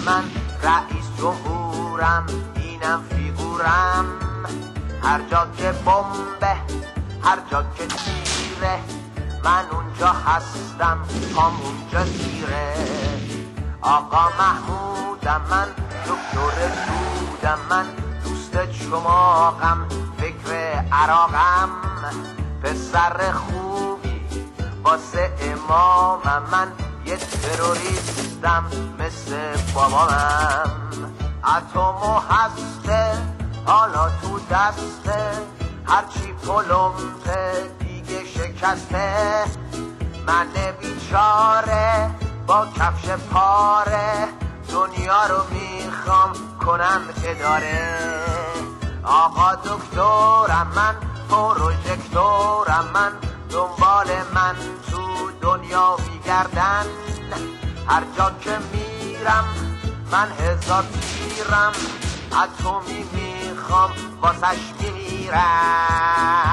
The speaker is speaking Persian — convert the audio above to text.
من رئیس جمهورم، اینم فیگورم. هر جا که بمبه، هر جا که تیره، من اونجا هستم، پام اونجا گیره. آقا محمودم من، دکتر دودم من، دوست چماقم، فکر عراقم. پسر خوبی واسه امامم، من یه تروریستم مثل بابامم. اتمو هسته حالا تو دسته، هرچی پلمته دیگه شکسته. من بیچاره با کفش پاره، دنیا رو میخوام کنم اداره. آقا دکترم من، پروژکتورم من، دنبال من تو دنیا میگردن. هر جا که میرم من هزار تیرم، اتمی میخوام واسش میمیرم.